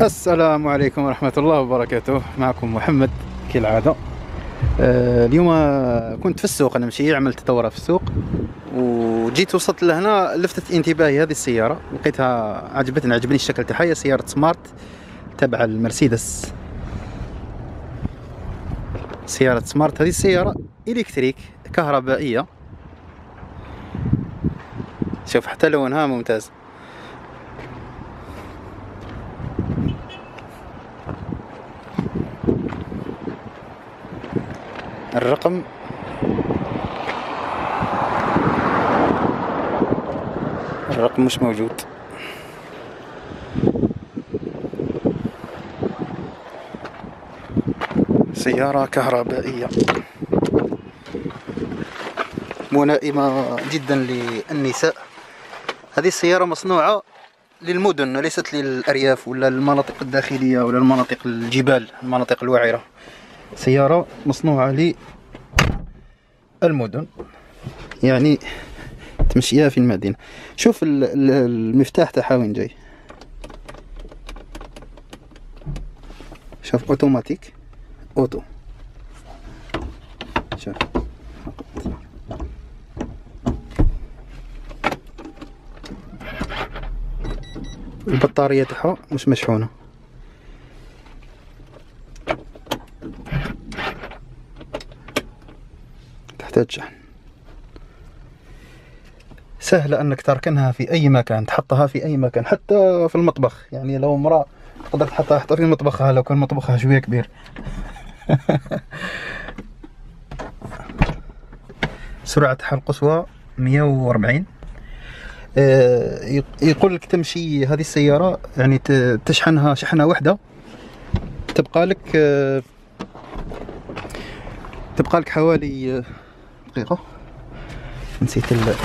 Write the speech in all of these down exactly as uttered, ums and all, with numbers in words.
السلام عليكم ورحمة الله وبركاته. معكم محمد كالعادة. آه اليوم كنت في السوق، أنا مشي عملت دورة في السوق وجيت وصلت لهنا، لفتت انتباهي هذه السيارة، لقيتها عجبتني عجبني الشكل تاعها. هي سيارة سمارت تبع المرسيدس، سيارة سمارت. هذه السيارة إلكتريك كهربائية، شوف حتى لونها ممتاز. الرقم الرقم مش موجود. سيارة كهربائية ملائمة جدا للنساء. هذه السيارة مصنوعة للمدن وليست للأرياف ولا المناطق الداخلية ولا المناطق الجبال، المناطق الوعرة. سيارة مصنوعة للمدن، يعني تمشيها في المدينة. شوف المفتاح تاعها وين جاي، شوف اوتوماتيك اوتو. شوف البطارية تاعها مش مشحونة. تحتاج شحن. سهلة انك تركنها في اي مكان، تحطها في اي مكان، حتى في المطبخ. يعني لو امرأة تقدر تحطها حتى في مطبخها لو كان مطبخها شوية كبير. سرعة حل قصوى مية وأربعين. يقول لك تمشي هذه السيارة، يعني تشحنها شحنة واحدة تبقى لك تبقى لك حوالي دقيقة، نسيت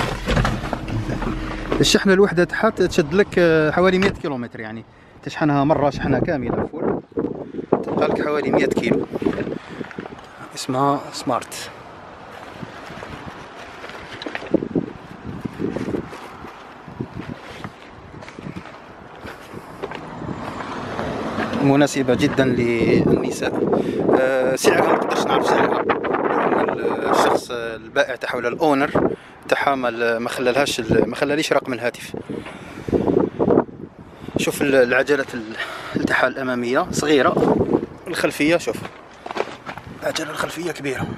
الشحنة الوحدة تاعها تشد لك حوالي مية كيلومتر. يعني تشحنها مرة شحنة كاملة فول تبقى لك حوالي مية كيلو. اسمها سمارت. مناسبة جدا للنساء. أه سعرها ما نقدرش نعرف سعرها، الشخص البائع تاعها ولا الاونر تاعها ما خلالهاش ما خلاليش رقم الهاتف. شوف العجلة تاعها الامامية صغيرة، الخلفية شوف العجلة الخلفية كبيرة.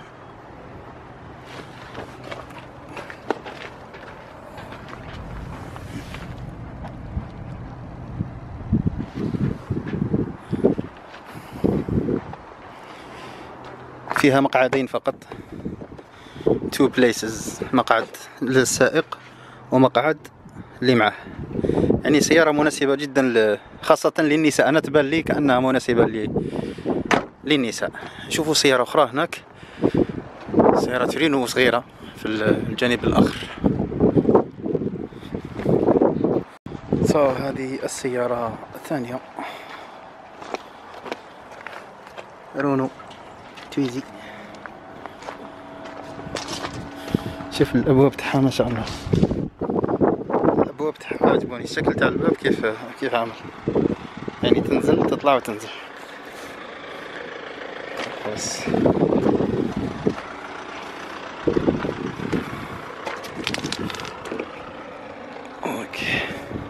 فيها مقعدين فقط، two places، مقعد للسائق ومقعد اللي معه. يعني سيارة مناسبة جدا خاصة للنساء. أنا تبان لي كأنها مناسبة للنساء. شوفوا سيارة أخرى هناك، سيارة رينو صغيرة في الجانب الآخر. so هذه السيارة الثانية رونو تويزي. شوف الابواب تاعها ما شاء الله، الابواب تاعها عجبوني، الشكل تاع الباب كيف كيف عامل، يعني تنزل تطلع وتنزل. بس اوكي.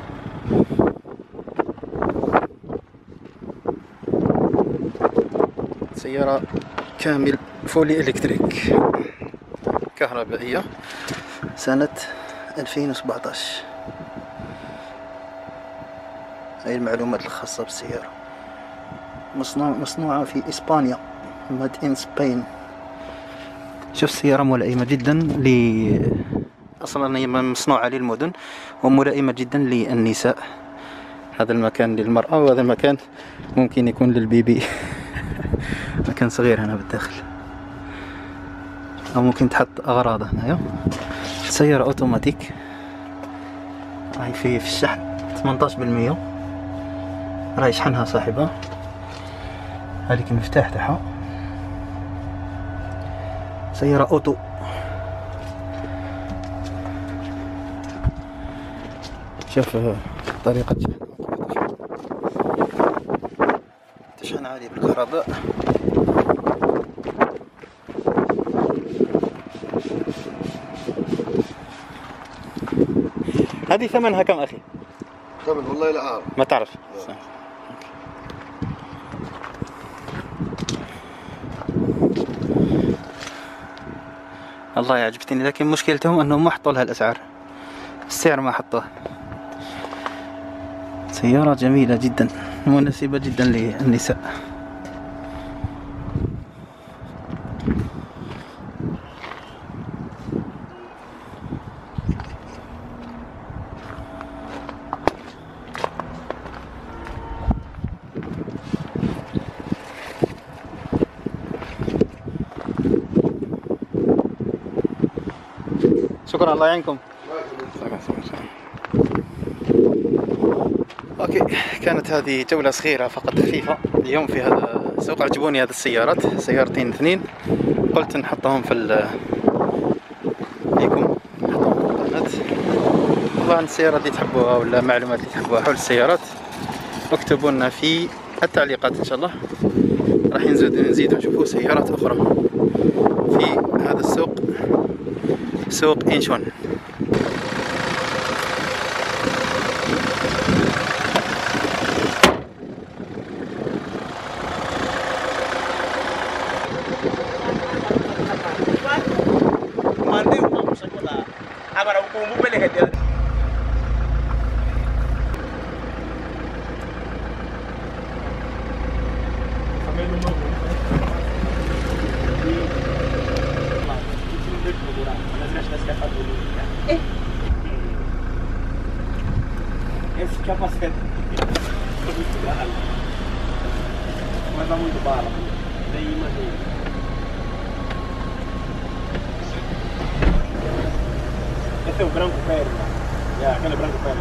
سيارة كامل فولي الكتريك كهربائية سنة ألفين وسبعطاش. هاي المعلومات الخاصة بالسيارة. مصنوع مصنوعة في إسبانيا، ماد إن سبين. شوف السيارة ملائمة جدا ل أصلا هي مصنوعة للمدن وملائمة جدا للنساء. هذا المكان للمرأة وهذا المكان ممكن يكون للبيبي. مكان صغير هنا بالداخل، أو ممكن تحط أغراض هنايا. سيارة أوتوماتيك، هاي في في الشحن ثمنطاش بالمية، راهي يشحنها صاحبها. هذيك المفتاح تاعها. سيارة أوتو. شوف طريقة تشحن عادي بالكهرباء. هذه ثمنها كم أخي؟ ثمن والله لا أعرف. ما تعرف؟ الله عجبتني، لكن مشكلتهم انهم ما حطوا لها الاسعار، السعر ما حطوه. سيارة جميلة جدا، مناسبة جدا للنساء. شكرا، الله يعينكم. اوكي، كانت هذه جولة صغيرة فقط خفيفة اليوم في هذا السوق. عجبوني هذه السيارات، سيارتين اثنين، قلت نحطهم في ال ليكم، نحطهم في القناة. طبعا السيارات اللي تحبوها ولا معلومات اللي تحبوها حول السيارات اكتبوا لنا في التعليقات ان شاء الله، راح نزيد نزيد نشوفوا سيارات اخرى في هذا السوق، سوق إنشون. Esse capacete muito barato, mas dá muito bala, daí imagina. Esse é o branco velho, é aquele branco velho.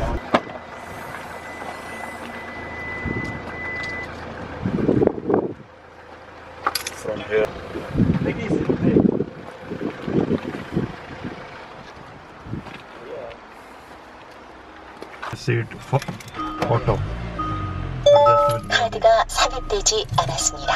From here. Seat photo. 카드가 삽입되지 않았습니다.